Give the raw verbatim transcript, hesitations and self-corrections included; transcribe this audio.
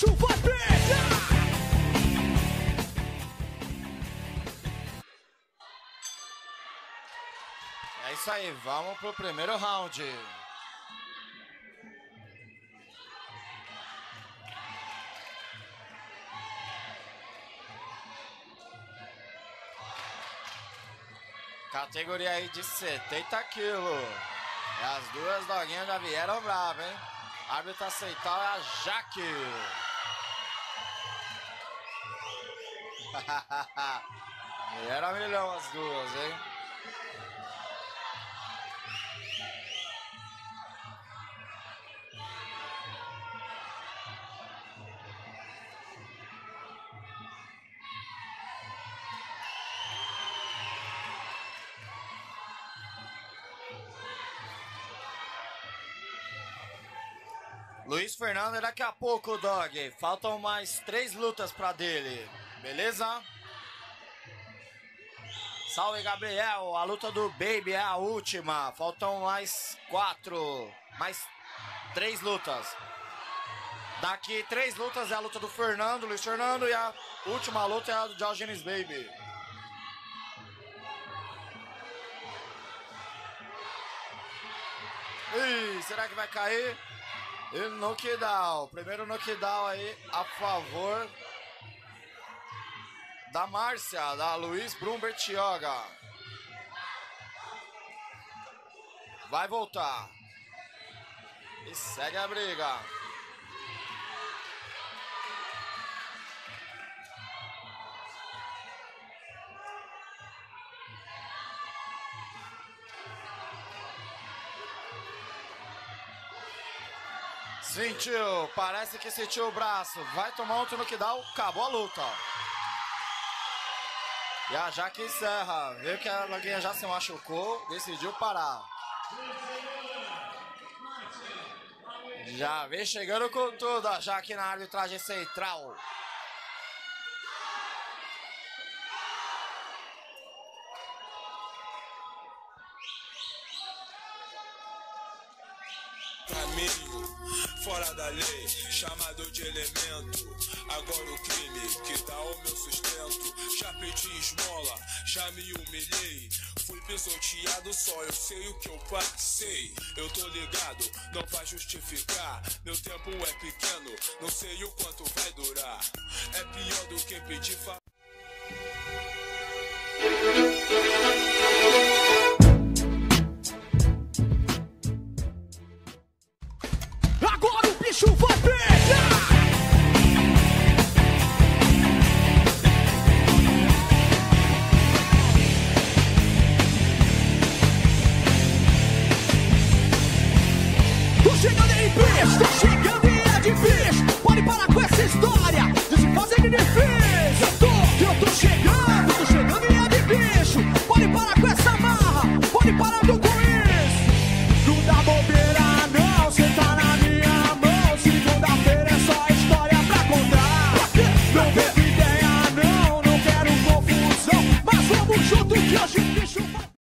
bicho vai pegar! É isso aí, vamos pro primeiro round. Categoria aí de setenta quilos. E as duas doguinhas já vieram bravas, hein? Árbitro aceitar é a Jaque. Era milhão as duas, hein? Luiz Fernando daqui a pouco, dog. Faltam mais três lutas pra dele. Beleza? Salve, Gabriel. A luta do Baby é a última. Faltam mais quatro. Mais três lutas. Daqui três lutas é a luta do Fernando, Luiz Fernando. E a última luta é a do Diogenes Baby. Ih, será que vai cair? E knockdown, primeiro knockdown aí a favor da Márcia, da Luiz Brumbertioga. Vai voltar. E segue a briga. Sentiu, parece que sentiu o braço. Vai tomar outro knockdown, acabou a luta. E a Jaque encerra. Viu que a Loguinha já se machucou, decidiu parar. Já vem chegando com tudo a Jaque na arbitragem central. Fora da lei, chamado de elemento. Agora o crime que dá o meu sustento. Já pedi esmola, já me humilhei. Fui pisoteado, só eu sei o que eu passei. Eu tô ligado, não vai justificar. Meu tempo é pequeno, não sei o quanto vai durar. É pior do que pedir fa... Agora o bicho vai